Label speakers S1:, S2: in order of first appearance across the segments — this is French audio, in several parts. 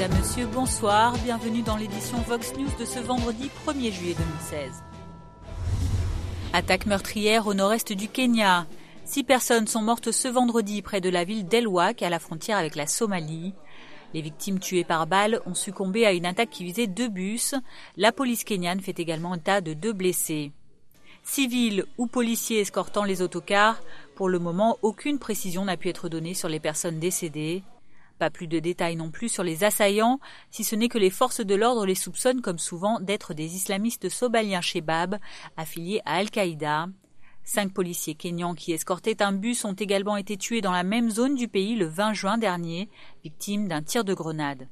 S1: Mesdames, Messieurs, bonsoir. Bienvenue dans l'édition Vox News de ce vendredi 1er juillet 2016. Attaque meurtrière au nord-est du Kenya. 6 personnes sont mortes ce vendredi près de la ville d'Elwak, à la frontière avec la Somalie. Les victimes tuées par balles ont succombé à une attaque qui visait 2 bus. La police kenyane fait également état de 2 blessés. Civils ou policiers escortant les autocars, pour le moment, aucune précision n'a pu être donnée sur les personnes décédées. Pas plus de détails non plus sur les assaillants, si ce n'est que les forces de l'ordre les soupçonnent comme souvent d'être des islamistes somaliens Shebab, affiliés à Al-Qaïda. 5 policiers kenyans qui escortaient un bus ont également été tués dans la même zone du pays le 20 juin dernier, victimes d'un tir de grenade.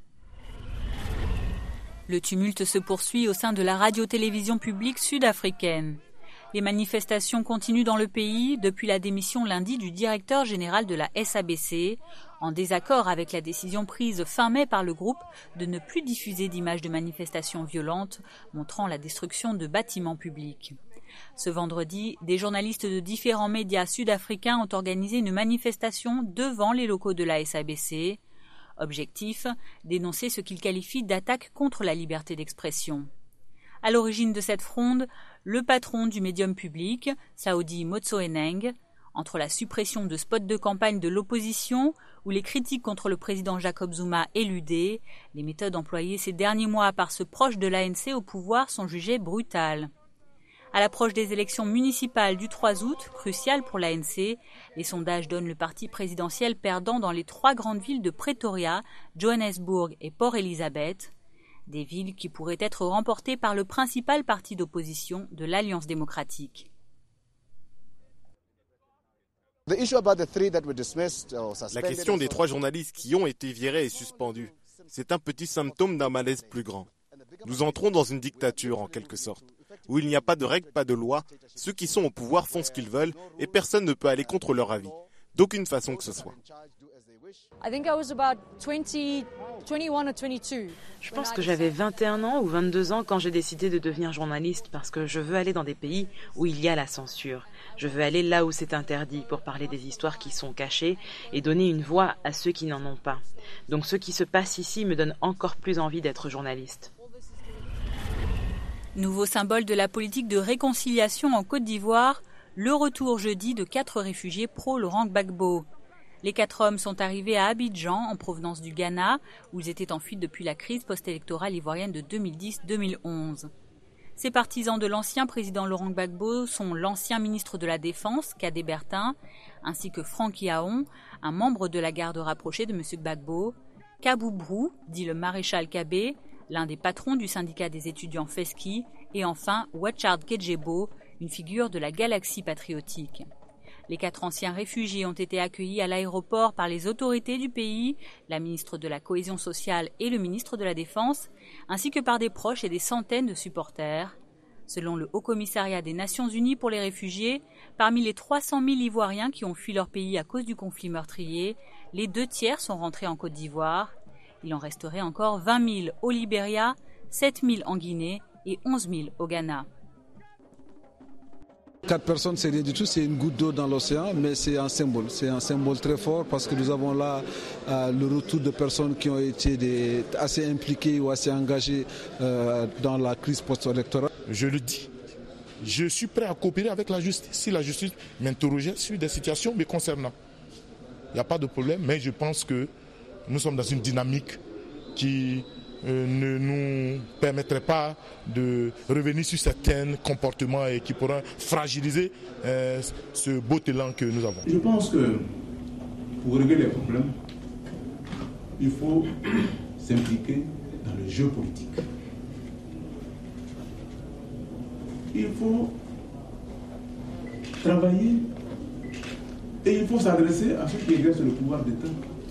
S1: Le tumulte se poursuit au sein de la radio-télévision publique sud-africaine. Les manifestations continuent dans le pays depuis la démission lundi du directeur général de la SABC, en désaccord avec la décision prise fin mai par le groupe de ne plus diffuser d'images de manifestations violentes montrant la destruction de bâtiments publics. Ce vendredi, des journalistes de différents médias sud-africains ont organisé une manifestation devant les locaux de la SABC. Objectif, dénoncer ce qu'ils qualifient d'attaque contre la liberté d'expression. À l'origine de cette fronde, le patron du médium public, Saudi Motsoeneng, entre la suppression de spots de campagne de l'opposition ou les critiques contre le président Jacob Zuma éludées, les méthodes employées ces derniers mois par ce proche de l'ANC au pouvoir sont jugées brutales. À l'approche des élections municipales du 3 août, cruciales pour l'ANC, les sondages donnent le parti présidentiel perdant dans les 3 grandes villes de Pretoria, Johannesburg et Port Elizabeth, des villes qui pourraient être remportées par le principal parti d'opposition de l'Alliance démocratique.
S2: La question des 3 journalistes qui ont été virés et suspendus, c'est un petit symptôme d'un malaise plus grand. Nous entrons dans une dictature en quelque sorte, où il n'y a pas de règles, pas de loi, ceux qui sont au pouvoir font ce qu'ils veulent et personne ne peut aller contre leur avis, d'aucune façon que ce soit.
S3: Je pense que j'avais 21 ans ou 22 ans quand j'ai décidé de devenir journaliste parce que je veux aller dans des pays où il y a la censure. Je veux aller là où c'est interdit pour parler des histoires qui sont cachées et donner une voix à ceux qui n'en ont pas. Donc ce qui se passe ici me donne encore plus envie d'être journaliste.
S1: Nouveau symbole de la politique de réconciliation en Côte d'Ivoire, le retour jeudi de 4 réfugiés pro-Laurent Gbagbo. Les 4 hommes sont arrivés à Abidjan, en provenance du Ghana, où ils étaient en fuite depuis la crise post-électorale ivoirienne de 2010-2011. Ces partisans de l'ancien président Laurent Gbagbo sont l'ancien ministre de la Défense, Kadé Bertin, ainsi que Franck Yaon, un membre de la garde rapprochée de M. Gbagbo, Kabou Brou, dit le maréchal Kabé, l'un des patrons du syndicat des étudiants FESKI, et enfin Wachard Kedjebo, une figure de la galaxie patriotique. Les 4 anciens réfugiés ont été accueillis à l'aéroport par les autorités du pays, la ministre de la Cohésion sociale et le ministre de la Défense, ainsi que par des proches et des centaines de supporters. Selon le Haut-Commissariat des Nations Unies pour les réfugiés, parmi les 300 000 Ivoiriens qui ont fui leur pays à cause du conflit meurtrier, les 2/3 sont rentrés en Côte d'Ivoire. Il en resterait encore 20 000 au Libéria, 7 000 en Guinée et 11 000 au Ghana.
S4: 4 personnes, c'est rien du tout, c'est une goutte d'eau dans l'océan, mais c'est un symbole. C'est un symbole très fort parce que nous avons là le retour de personnes qui ont été assez impliquées ou assez engagées dans la crise post-électorale.
S5: Je le dis, je suis prêt à coopérer avec la justice si la justice m'interrogeait sur des situations me concernant. Il n'y a pas de problème, mais je pense que nous sommes dans une dynamique qui ne nous permettrait pas de revenir sur certains comportements et qui pourraient fragiliser ce beau élan que nous avons.
S6: Je pense que pour régler les problèmes, il faut s'impliquer dans le jeu politique. Il faut travailler et il faut s'adresser à ceux qui exercent le pouvoir d'État.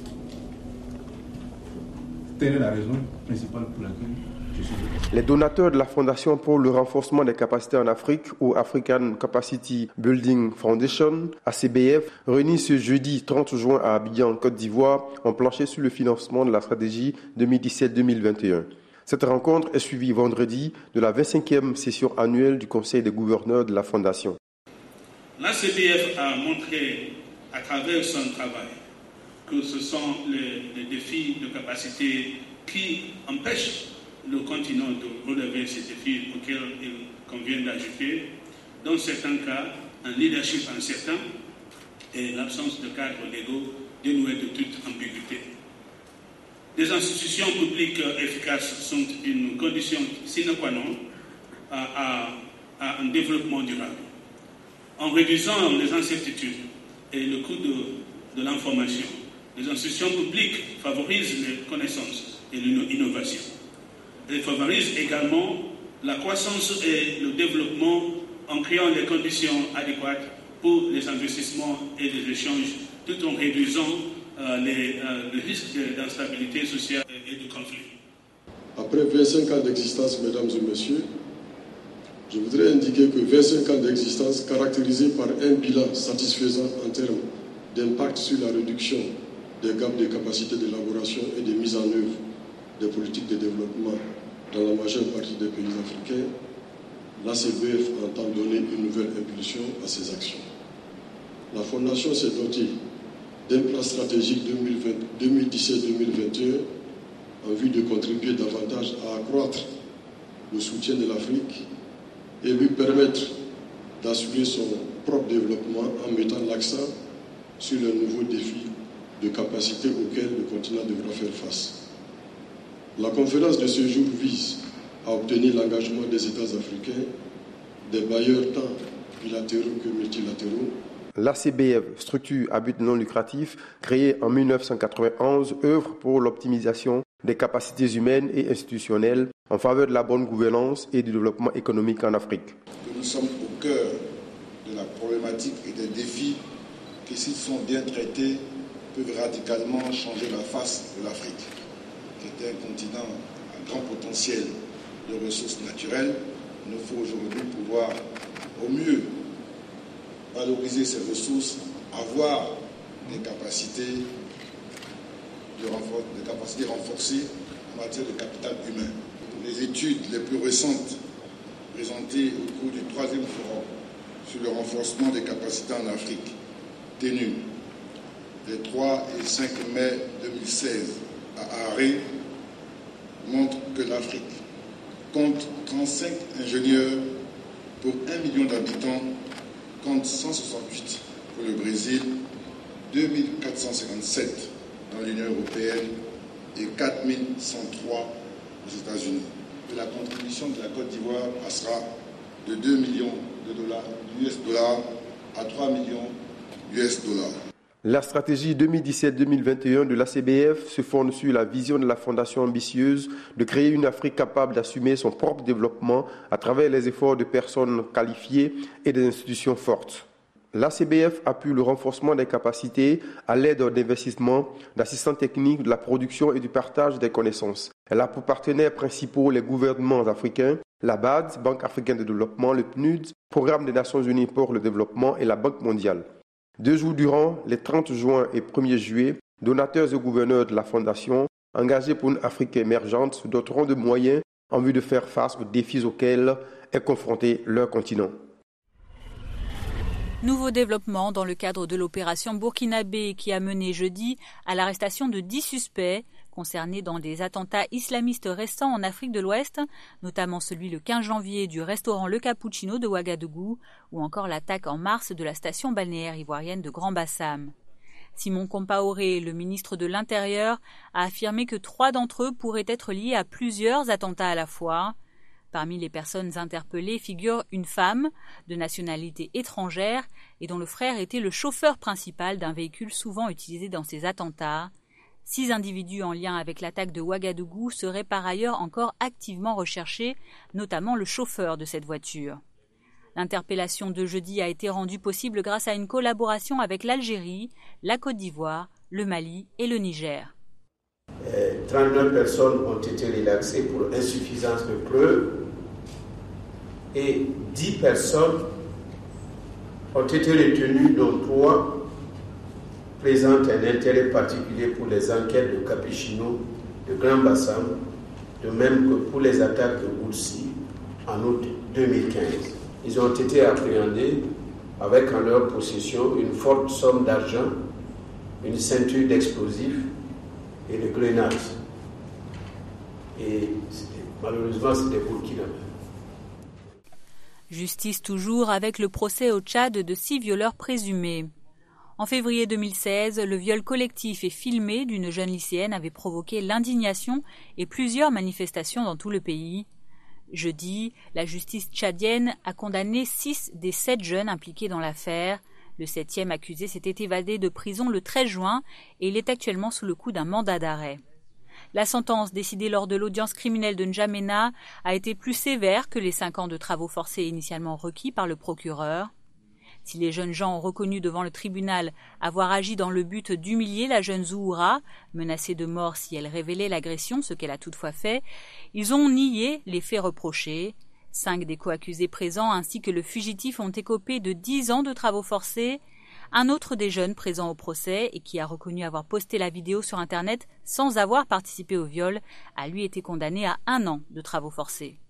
S6: Telle est la raison principale pour laquelle je suis là.
S7: Les donateurs de la Fondation pour le renforcement des capacités en Afrique ou African Capacity Building Foundation, ACBF, réunis ce jeudi 30 juin à Abidjan, Côte d'Ivoire, ont planché sur le financement de la stratégie 2017-2021. Cette rencontre est suivie vendredi de la 25e session annuelle du Conseil des gouverneurs de la Fondation.
S8: L'ACBF a montré à travers son travail que ce sont les défis de capacité qui empêchent le continent de relever ces défis auxquels il convient d'ajouter, dans certains cas, un leadership incertain et l'absence de cadres légaux dénués de toute ambiguïté. Des institutions publiques efficaces sont une condition sine qua non à un développement durable. En réduisant les incertitudes et le coût de l'information, les institutions publiques favorisent les connaissances et l'innovation. Elles favorisent également la croissance et le développement en créant les conditions adéquates pour les investissements et les échanges, tout en réduisant les risques d'instabilité sociale et de conflit.
S9: Après 25 ans d'existence, mesdames et messieurs, je voudrais indiquer que 25 ans d'existence caractérisés par un bilan satisfaisant en termes d'impact sur la réduction des gaps de capacité d'élaboration et de mise en œuvre des politiques de développement dans la majeure partie des pays africains, l'ACBF entend donner une nouvelle impulsion à ces actions. La Fondation s'est dotée d'un plan stratégique 2017-2021 en vue de contribuer davantage à accroître le soutien de l'Afrique et lui permettre d'assurer son propre développement en mettant l'accent sur les nouveaux défis de capacité auxquels le continent devra faire face. La conférence de ce jour vise à obtenir l'engagement des États africains, des bailleurs tant bilatéraux que multilatéraux.
S7: L'ACBF, structure à but non lucratif, créée en 1991, œuvre pour l'optimisation des capacités humaines et institutionnelles en faveur de la bonne gouvernance et du développement économique en Afrique.
S10: Nous sommes au cœur de la problématique et des défis qui, s'ils sont bien traités, peuvent radicalement changer la face de l'Afrique, qui est un continent à grand potentiel de ressources naturelles. Il nous faut aujourd'hui pouvoir au mieux valoriser ces ressources, avoir des capacités renforcées en matière de capital humain. Les études les plus récentes présentées au cours du 3e forum sur le renforcement des capacités en Afrique, tenu les 3 et 5 mai 2016 à Harare, montrent que l'Afrique compte 35 ingénieurs pour 1 million d'habitants, compte 168 pour le Brésil, 2457 dans l'Union européenne et 4103 aux États-Unis. La contribution de la Côte d'Ivoire passera de 2 millions de dollars US à 3 millions US dollars.
S7: La stratégie 2017-2021 de l'ACBF se fonde sur la vision de la Fondation ambitieuse de créer une Afrique capable d'assumer son propre développement à travers les efforts de personnes qualifiées et des institutions fortes. L'ACBF appuie le renforcement des capacités à l'aide d'investissements, d'assistants techniques, de la production et du partage des connaissances. Elle a pour partenaires principaux les gouvernements africains, la BAD, Banque africaine de développement, le PNUD, Programme des Nations Unies pour le développement et la Banque mondiale. 2 jours durant, les 30 juin et 1er juillet, donateurs et gouverneurs de la Fondation, engagés pour une Afrique émergente, se doteront de moyens en vue de faire face aux défis auxquels est confronté leur continent.
S1: Nouveau développement dans le cadre de l'opération Burkinabé qui a mené jeudi à l'arrestation de 10 suspects concernés dans des attentats islamistes récents en Afrique de l'Ouest, notamment celui le 15 janvier du restaurant Le Cappuccino de Ouagadougou ou encore l'attaque en mars de la station balnéaire ivoirienne de Grand-Bassam. Simon Compaoré, le ministre de l'Intérieur, a affirmé que 3 d'entre eux pourraient être liés à plusieurs attentats à la fois. Parmi les personnes interpellées figure une femme de nationalité étrangère et dont le frère était le chauffeur principal d'un véhicule souvent utilisé dans ces attentats. 6 individus en lien avec l'attaque de Ouagadougou seraient par ailleurs encore activement recherchés, notamment le chauffeur de cette voiture. L'interpellation de jeudi a été rendue possible grâce à une collaboration avec l'Algérie, la Côte d'Ivoire, le Mali et le Niger.
S11: 39 personnes ont été relaxées pour insuffisance de preuves et 10 personnes ont été retenues, dont 3 présentent un intérêt particulier pour les enquêtes de Cappuccino, de Grand-Bassam, de même que pour les attaques de Boulsi en août 2015. Ils ont été appréhendés avec en leur possession une forte somme d'argent, une ceinture d'explosifs et de grenades. Et malheureusement, c'est des Burkinabés.
S1: Justice toujours avec le procès au Tchad de 6 violeurs présumés. En février 2016, le viol collectif et filmé d'une jeune lycéenne avait provoqué l'indignation et plusieurs manifestations dans tout le pays. Jeudi, la justice tchadienne a condamné 6 des 7 jeunes impliqués dans l'affaire. Le 7e accusé s'était évadé de prison le 13 juin et il est actuellement sous le coup d'un mandat d'arrêt. La sentence décidée lors de l'audience criminelle de N'Djamena a été plus sévère que les 5 ans de travaux forcés initialement requis par le procureur. Si les jeunes gens ont reconnu devant le tribunal avoir agi dans le but d'humilier la jeune Zouhoura, menacée de mort si elle révélait l'agression, ce qu'elle a toutefois fait, ils ont nié les faits reprochés. 5 des co-accusés présents ainsi que le fugitif ont écopé de 10 ans de travaux forcés. Un autre des jeunes présents au procès et qui a reconnu avoir posté la vidéo sur Internet sans avoir participé au viol a lui été condamné à 1 an de travaux forcés.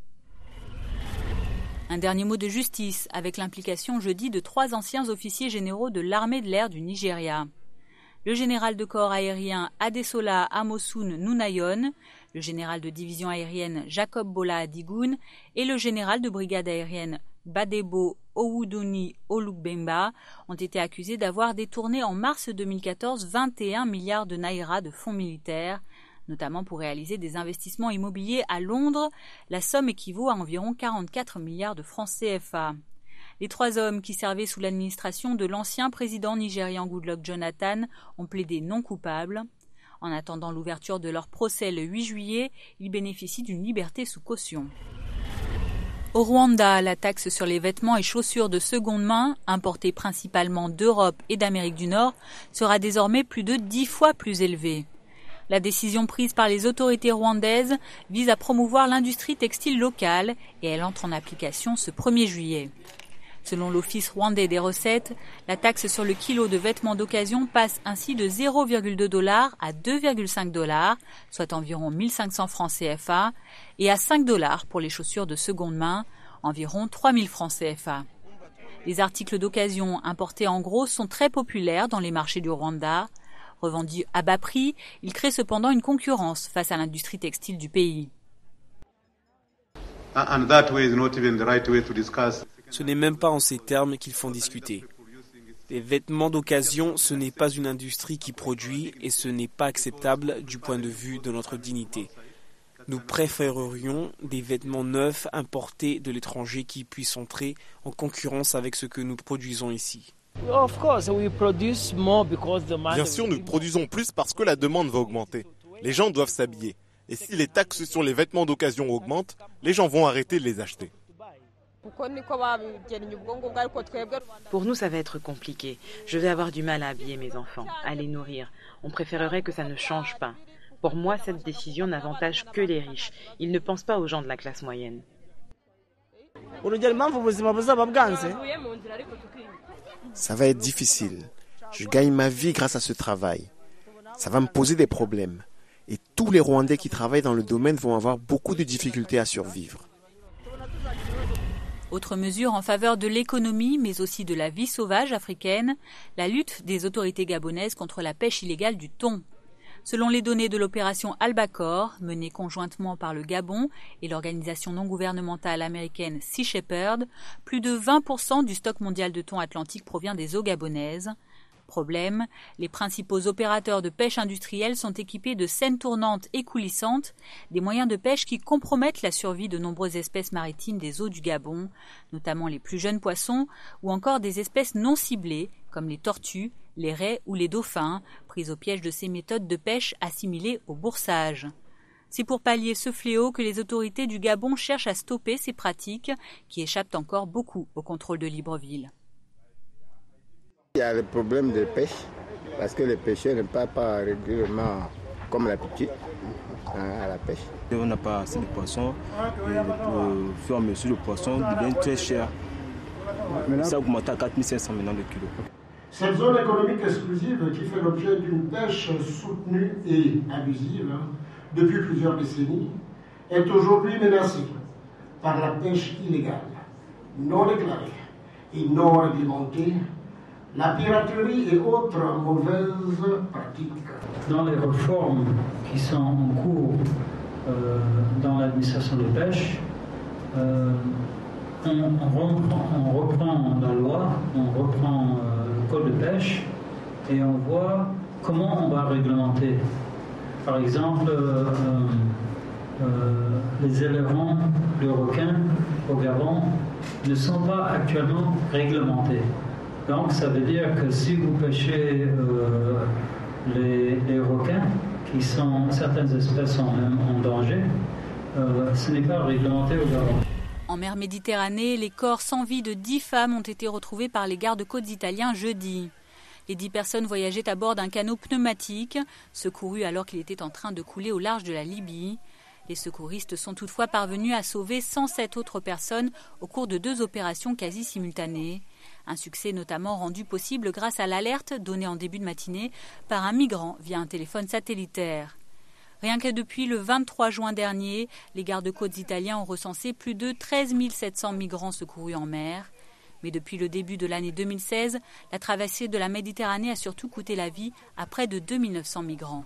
S1: Un dernier mot de justice avec l'implication jeudi de 3 anciens officiers généraux de l'armée de l'air du Nigeria. Le général de corps aérien Adesola Amosun Nunayon, le général de division aérienne Jacob Bola Adigun et le général de brigade aérienne Badebo Owuduni Olugbemba ont été accusés d'avoir détourné en mars 2014 21 milliards de naira de fonds militaires, notamment pour réaliser des investissements immobiliers à Londres. La somme équivaut à environ 44 milliards de francs CFA. Les 3 hommes qui servaient sous l'administration de l'ancien président nigérian Goodluck Jonathan ont plaidé non coupables. En attendant l'ouverture de leur procès le 8 juillet, ils bénéficient d'une liberté sous caution. Au Rwanda, la taxe sur les vêtements et chaussures de seconde main, importés principalement d'Europe et d'Amérique du Nord, sera désormais plus de 10 fois plus élevée. La décision prise par les autorités rwandaises vise à promouvoir l'industrie textile locale et elle entre en application ce 1er juillet. Selon l'Office rwandais des recettes, la taxe sur le kilo de vêtements d'occasion passe ainsi de 0,2 $ à 2,5 $, soit environ 1500 francs CFA, et à 5 $ pour les chaussures de seconde main, environ 3000 francs CFA. Les articles d'occasion importés en gros sont très populaires dans les marchés du Rwanda. Revendus à bas prix, ils créent cependant une concurrence face à l'industrie textile du pays.
S12: Ce n'est même pas en ces termes qu'ils font discuter. Les vêtements d'occasion, ce n'est pas une industrie qui produit et ce n'est pas acceptable du point de vue de notre dignité. Nous préférerions des vêtements neufs importés de l'étranger qui puissent entrer en concurrence avec ce que nous produisons ici.
S2: Bien sûr, nous produisons plus parce que la demande va augmenter. Les gens doivent s'habiller. Et si les taxes sur les vêtements d'occasion augmentent, les gens vont arrêter de les acheter.
S3: Pour nous, ça va être compliqué. Je vais avoir du mal à habiller mes enfants, à les nourrir. On préférerait que ça ne change pas. Pour moi, cette décision n'avantage que les riches. Ils ne pensent pas aux gens de la classe moyenne.
S13: Ça va être difficile. Je gagne ma vie grâce à ce travail. Ça va me poser des problèmes. Et tous les Rwandais qui travaillent dans le domaine vont avoir beaucoup de difficultés à survivre.
S1: Autre mesure en faveur de l'économie, mais aussi de la vie sauvage africaine, la lutte des autorités gabonaises contre la pêche illégale du thon. Selon les données de l'opération Albacore, menée conjointement par le Gabon et l'organisation non gouvernementale américaine Sea Shepherd, plus de 20% du stock mondial de thon atlantique provient des eaux gabonaises. Problème, les principaux opérateurs de pêche industrielle sont équipés de scènes tournantes et coulissantes, des moyens de pêche qui compromettent la survie de nombreuses espèces maritimes des eaux du Gabon, notamment les plus jeunes poissons, ou encore des espèces non ciblées, comme les tortues, les raies ou les dauphins, prises au piège de ces méthodes de pêche assimilées au boursage. C'est pour pallier ce fléau que les autorités du Gabon cherchent à stopper ces pratiques qui échappent encore beaucoup au contrôle de Libreville.
S14: Il y a le problème de pêche, parce que les pêcheurs ne partent pas régulièrement comme l'habitude à la pêche.
S15: On n'a pas assez de poissons, et au fur et à mesure, le poisson devient très cher. Ça augmente à 4500 maintenant le kilo.
S16: Cette zone économique exclusive qui fait l'objet d'une pêche soutenue et abusive depuis plusieurs décennies est aujourd'hui menacée par la pêche illégale, non déclarée et non réglementée, la piraterie et autres mauvaises pratiques.
S17: Dans les réformes qui sont en cours dans l'administration de pêche, on reprend la loi, on reprend le code de pêche et on voit comment on va réglementer. Par exemple, les éleveurs de requins au Gabon ne sont pas actuellement réglementés. Donc ça veut dire que si vous pêchez les requins, certaines espèces sont même en danger, ce n'est pas réglementé au Gabon.
S1: En mer Méditerranée, les corps sans vie de 10 femmes ont été retrouvés par les gardes-côtes italiens jeudi. Les 10 personnes voyageaient à bord d'un canot pneumatique, secouru alors qu'il était en train de couler au large de la Libye. Les secouristes sont toutefois parvenus à sauver 107 autres personnes au cours de 2 opérations quasi simultanées. Un succès notamment rendu possible grâce à l'alerte donnée en début de matinée par un migrant via un téléphone satellitaire. Rien que depuis le 23 juin dernier, les gardes-côtes italiens ont recensé plus de 13 700 migrants secourus en mer. Mais depuis le début de l'année 2016, la traversée de la Méditerranée a surtout coûté la vie à près de 2 900 migrants.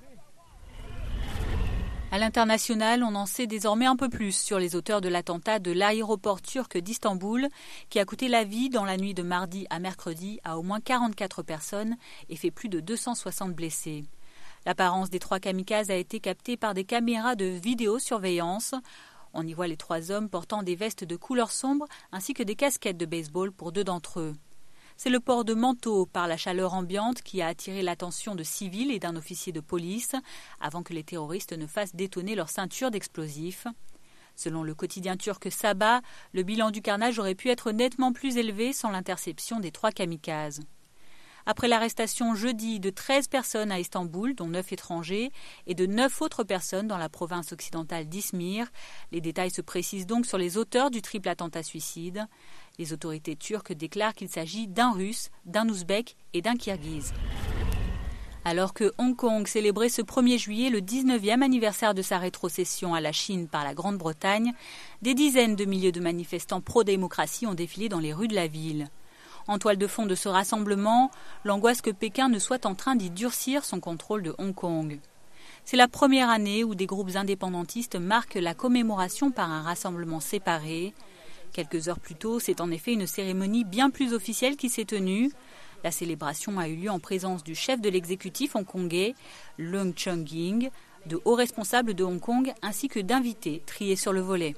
S1: À l'international, on en sait désormais un peu plus sur les auteurs de l'attentat de l'aéroport turc d'Istanbul qui a coûté la vie dans la nuit de mardi à mercredi à au moins 44 personnes et fait plus de 260 blessés. L'apparence des 3 kamikazes a été captée par des caméras de vidéosurveillance. On y voit les 3 hommes portant des vestes de couleur sombre ainsi que des casquettes de baseball pour 2 d'entre eux. C'est le port de manteaux par la chaleur ambiante qui a attiré l'attention de civils et d'un officier de police avant que les terroristes ne fassent détonner leur ceinture d'explosifs. Selon le quotidien turc Sabah, le bilan du carnage aurait pu être nettement plus élevé sans l'interception des 3 kamikazes. Après l'arrestation jeudi de 13 personnes à Istanbul, dont 9 étrangers, et de 9 autres personnes dans la province occidentale d'Izmir, les détails se précisent donc sur les auteurs du triple attentat suicide. Les autorités turques déclarent qu'il s'agit d'un Russe, d'un Ouzbek et d'un Kirghize. Alors que Hong Kong célébrait ce 1er juillet le 19e anniversaire de sa rétrocession à la Chine par la Grande-Bretagne, des dizaines de milliers de manifestants pro-démocratie ont défilé dans les rues de la ville. En toile de fond de ce rassemblement, l'angoisse que Pékin ne soit en train d'y durcir son contrôle de Hong Kong. C'est la première année où des groupes indépendantistes marquent la commémoration par un rassemblement séparé. Quelques heures plus tôt, c'est en effet une cérémonie bien plus officielle qui s'est tenue. La célébration a eu lieu en présence du chef de l'exécutif hongkongais, Leung Chun-ying, de hauts responsables de Hong Kong ainsi que d'invités triés sur le volet.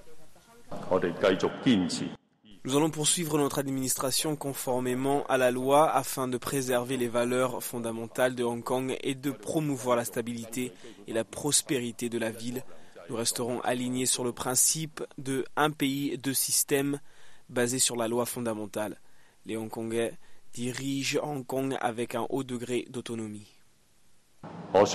S12: Nous allons poursuivre notre administration conformément à la loi afin de préserver les valeurs fondamentales de Hong Kong et de promouvoir la stabilité et la prospérité de la ville. Nous resterons alignés sur le principe de un pays, 2 systèmes basé sur la loi fondamentale. Les Hongkongais dirigent Hong Kong avec un haut degré d'autonomie. Tant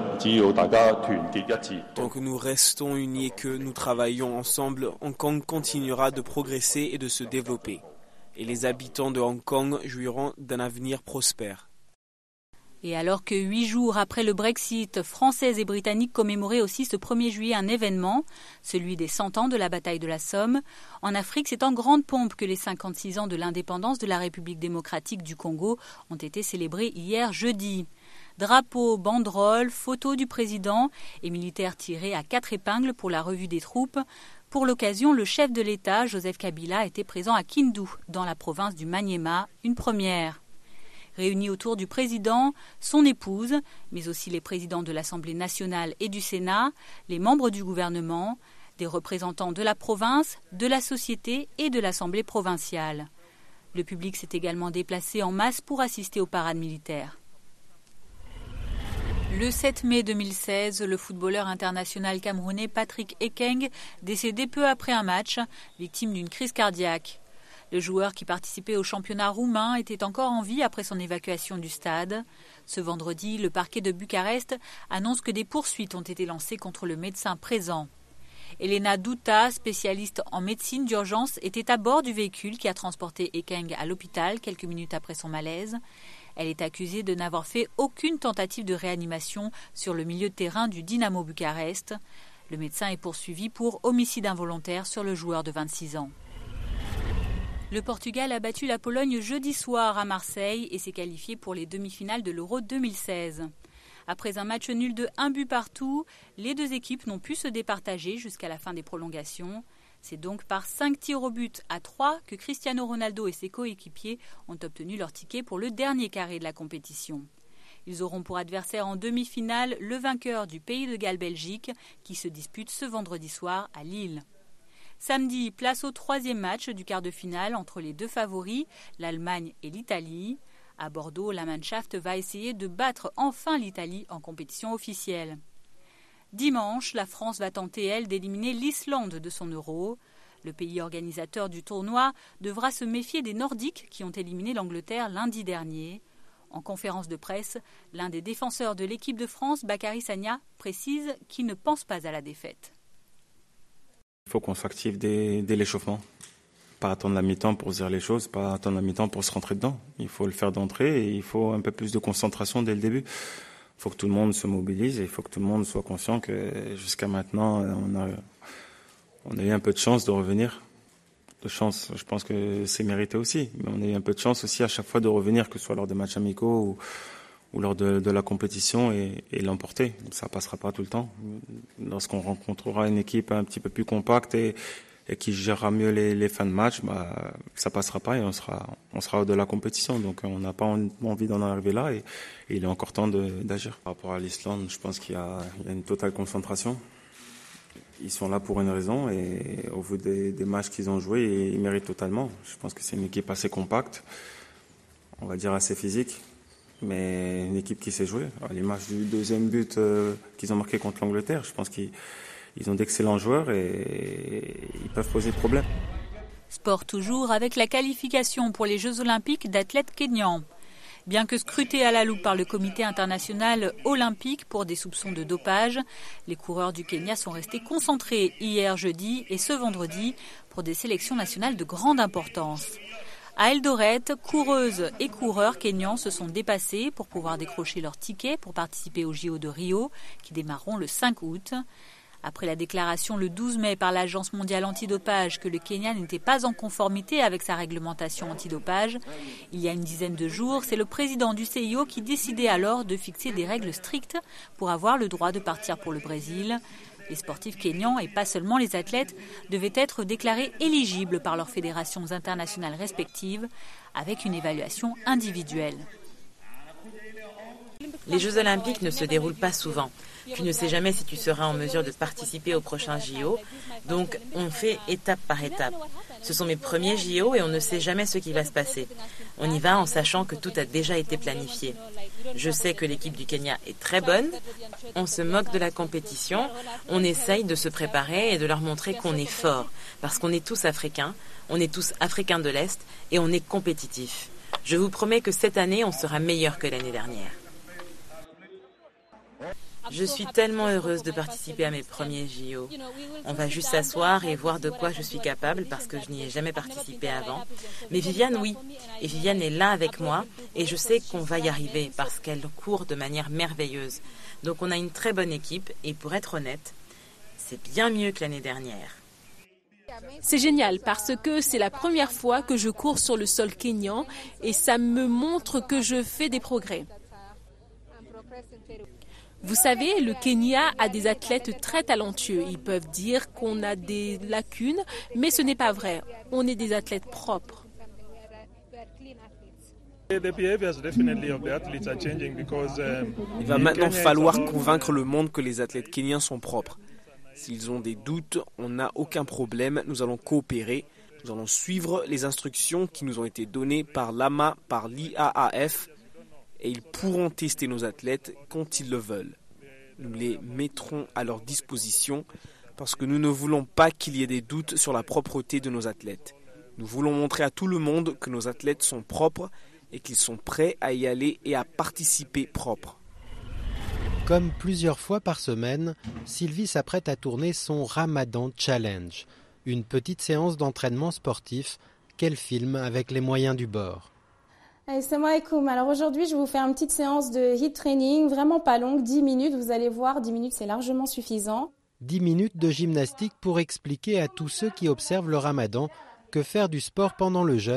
S12: que nous restons unis et que nous travaillons ensemble, Hong Kong continuera de progresser et de se développer. Et les habitants de Hong Kong jouiront d'un avenir prospère.
S1: Et alors que 8 jours après le Brexit, Français et Britanniques commémoraient aussi ce 1er juillet un événement, celui des 100 ans de la bataille de la Somme, en Afrique, c'est en grande pompe que les 56 ans de l'indépendance de la République démocratique du Congo ont été célébrés hier jeudi. Drapeaux, banderoles, photos du président et militaires tirés à 4 épingles pour la revue des troupes. Pour l'occasion, le chef de l'État, Joseph Kabila, était présent à Kindu, dans la province du Maniema, une première. Réunis autour du président, son épouse, mais aussi les présidents de l'Assemblée nationale et du Sénat, les membres du gouvernement, des représentants de la province, de la société et de l'Assemblée provinciale. Le public s'est également déplacé en masse pour assister aux parades militaires. Le 7 mai 2016, le footballeur international camerounais Patrick Ekeng, décédé peu après un match, victime d'une crise cardiaque. Le joueur qui participait au championnat roumain était encore en vie après son évacuation du stade. Ce vendredi, le parquet de Bucarest annonce que des poursuites ont été lancées contre le médecin présent. Elena Douta, spécialiste en médecine d'urgence, était à bord du véhicule qui a transporté Ekeng à l'hôpital quelques minutes après son malaise. Elle est accusée de n'avoir fait aucune tentative de réanimation sur le milieu de terrain du Dynamo Bucarest. Le médecin est poursuivi pour homicide involontaire sur le joueur de 26 ans. Le Portugal a battu la Pologne jeudi soir à Marseille et s'est qualifié pour les demi-finales de l'Euro 2016. Après un match nul de 1 but partout, les deux équipes n'ont pu se départager jusqu'à la fin des prolongations. C'est donc par 5 tirs au but à 3 que Cristiano Ronaldo et ses coéquipiers ont obtenu leur ticket pour le dernier carré de la compétition. Ils auront pour adversaire en demi-finale le vainqueur du Pays de Galles-Belgique qui se dispute ce vendredi soir à Lille. Samedi, place au 3e match du quart de finale entre les deux favoris, l'Allemagne et l'Italie. À Bordeaux, la Mannschaft va essayer de battre enfin l'Italie en compétition officielle. Dimanche, la France va tenter, elle, d'éliminer l'Islande de son Euro. Le pays organisateur du tournoi devra se méfier des Nordiques qui ont éliminé l'Angleterre lundi dernier. En conférence de presse, l'un des défenseurs de l'équipe de France, Bakary Sagna, précise qu'il ne pense pas à la défaite.
S18: Il faut qu'on s'active dès l'échauffement. Pas attendre la mi-temps pour se dire les choses, pas attendre la mi-temps pour se rentrer dedans. Il faut le faire d'entrée et il faut un peu plus de concentration dès le début. Il faut que tout le monde se mobilise et il faut que tout le monde soit conscient que jusqu'à maintenant, on a eu un peu de chance de revenir. De chance, je pense que c'est mérité aussi. Mais on a eu un peu de chance aussi à chaque fois de revenir, que ce soit lors des matchs amicaux ou lors de la compétition et l'emporter. Ça passera pas tout le temps. Lorsqu'on rencontrera une équipe un petit peu plus compacte et qui gérera mieux les fins de match, ça passera pas et on sera hors de la compétition. Donc on n'a pas envie d'en arriver là et il est encore temps d'agir. Par rapport à l'Islande, je pense qu'il y a une totale concentration. Ils sont là pour une raison et au vu des matchs qu'ils ont joués, ils méritent totalement. Je pense que c'est une équipe assez compacte, on va dire assez physique, mais une équipe qui sait jouer. À l'image du deuxième but qu'ils ont marqué contre l'Angleterre, je pense qu'ils ont d'excellents joueurs et ils peuvent poser problème.
S1: Sport toujours avec la qualification pour les Jeux Olympiques d'athlètes kényans. Bien que scrutés à la loupe par le Comité international olympique pour des soupçons de dopage, les coureurs du Kenya sont restés concentrés hier jeudi et ce vendredi pour des sélections nationales de grande importance. À Eldoret, coureuses et coureurs kenyans se sont dépassés pour pouvoir décrocher leur ticket pour participer aux JO de Rio qui démarreront le 5 août. Après la déclaration le 12 mai par l'Agence mondiale antidopage que le Kenya n'était pas en conformité avec sa réglementation antidopage, il y a une dizaine de jours, c'est le président du CIO qui décidait alors de fixer des règles strictes pour avoir le droit de partir pour le Brésil. Les sportifs kenyans, et pas seulement les athlètes, devaient être déclarés éligibles par leurs fédérations internationales respectives avec une évaluation individuelle.
S3: Les Jeux Olympiques ne se déroulent pas souvent. Tu ne sais jamais si tu seras en mesure de participer aux prochains JO. Donc, on fait étape par étape. Ce sont mes premiers JO et on ne sait jamais ce qui va se passer. On y va en sachant que tout a déjà été planifié. Je sais que l'équipe du Kenya est très bonne. On se moque de la compétition. On essaye de se préparer et de leur montrer qu'on est fort. Parce qu'on est tous africains. On est tous africains de l'Est et on est compétitifs. Je vous promets que cette année, on sera meilleur que l'année dernière. Je suis tellement heureuse de participer à mes premiers JO. On va juste s'asseoir et voir de quoi je suis capable parce que je n'y ai jamais participé avant. Mais Viviane, oui. Et Viviane est là avec moi et je sais qu'on va y arriver parce qu'elle court de manière merveilleuse. Donc on a une très bonne équipe et pour être honnête, c'est bien mieux que l'année dernière.
S19: C'est génial parce que c'est la première fois que je cours sur le sol kényan et ça me montre que je fais des progrès. Vous savez, le Kenya a des athlètes très talentueux. Ils peuvent dire qu'on a des lacunes, mais ce n'est pas vrai. On est des athlètes propres.
S12: Il va maintenant falloir convaincre le monde que les athlètes kenyans sont propres. S'ils ont des doutes, on n'a aucun problème. Nous allons coopérer. Nous allons suivre les instructions qui nous ont été données par l'AMA, par l'IAAF. Et ils pourront tester nos athlètes quand ils le veulent. Nous les mettrons à leur disposition parce que nous ne voulons pas qu'il y ait des doutes sur la propreté de nos athlètes. Nous voulons montrer à tout le monde que nos athlètes sont propres et qu'ils sont prêts à y aller et à participer propres.
S20: Comme plusieurs fois par semaine, Sylvie s'apprête à tourner son Ramadan Challenge, une petite séance d'entraînement sportif qu'elle filme avec les moyens du bord.
S21: Assalamu alaikum. Alors aujourd'hui, je vais vous faire une petite séance de HIIT training, vraiment pas longue, 10 minutes. Vous allez voir, 10 minutes, c'est largement suffisant.
S20: 10 minutes de gymnastique pour expliquer à tous ceux qui observent le Ramadan que faire du sport pendant le jeûne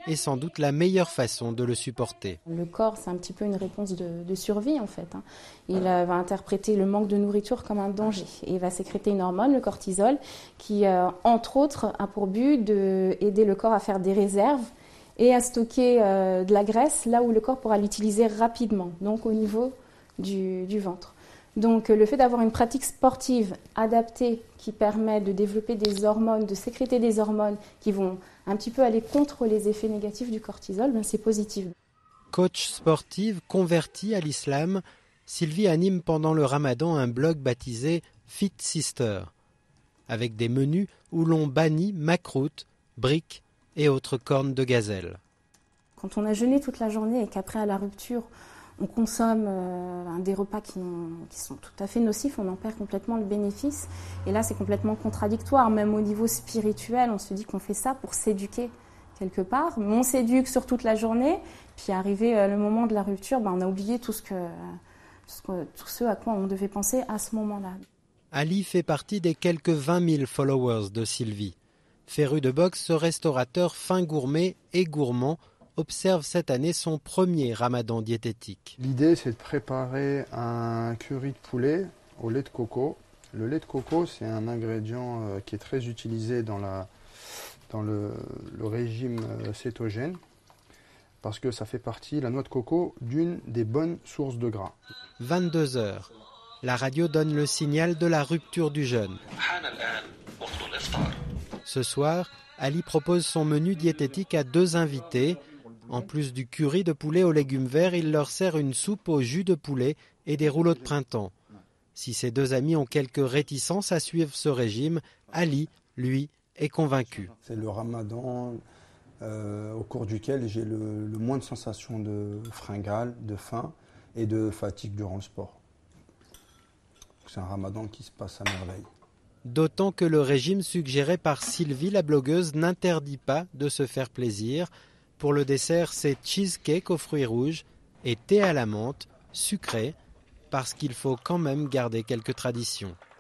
S20: est sans doute la meilleure façon de le supporter.
S21: Le corps, c'est un petit peu une réponse de survie en fait. Il va interpréter le manque de nourriture comme un danger et il va sécréter une hormone, le cortisol, qui entre autres a pour but d'aider le corps à faire des réserves et à stocker de la graisse là où le corps pourra l'utiliser rapidement, donc au niveau du ventre. Donc le fait d'avoir une pratique sportive adaptée qui permet de développer des hormones, de sécréter des hormones qui vont un petit peu aller contre les effets négatifs du cortisol, c'est positif.
S20: Coach sportive convertie à l'islam, Sylvie anime pendant le ramadan un blog baptisé Fit Sister, avec des menus où l'on bannit macroute, briques et autres cornes de gazelle.
S21: Quand on a jeûné toute la journée et qu'après à la rupture, on consomme des repas qui sont tout à fait nocifs, on en perd complètement le bénéfice. Et là, c'est complètement contradictoire. Même au niveau spirituel, on se dit qu'on fait ça pour s'éduquer quelque part. Mais on s'éduque sur toute la journée, puis arrivé le moment de la rupture, on a oublié tout ce à quoi on devait penser à ce moment-là.
S20: Ali fait partie des quelques 20 000 followers de Sylvie. Féru de boxe, ce restaurateur fin gourmet et gourmand observe cette année son premier ramadan diététique.
S4: L'idée, c'est de préparer un curry de poulet au lait de coco. Le lait de coco, c'est un ingrédient qui est très utilisé dans le régime cétogène parce que ça fait partie, la noix de coco, d'une des bonnes sources de gras.
S20: 22h. La radio donne le signal de la rupture du jeûne. Ce soir, Ali propose son menu diététique à 2 invités. En plus du curry de poulet aux légumes verts, il leur sert une soupe au jus de poulet et des rouleaux de printemps. Si ces 2 amis ont quelques réticences à suivre ce régime, Ali, lui, est convaincu.
S4: C'est le ramadan au cours duquel j'ai le moins de sensations de fringales, de faim et de fatigue durant le sport. C'est un ramadan qui se passe à merveille.
S20: D'autant que le régime suggéré par Sylvie, la blogueuse, n'interdit pas de se faire plaisir. Pour le dessert, c'est cheesecake aux fruits rouges et thé à la menthe, sucré, parce qu'il faut quand même garder quelques traditions.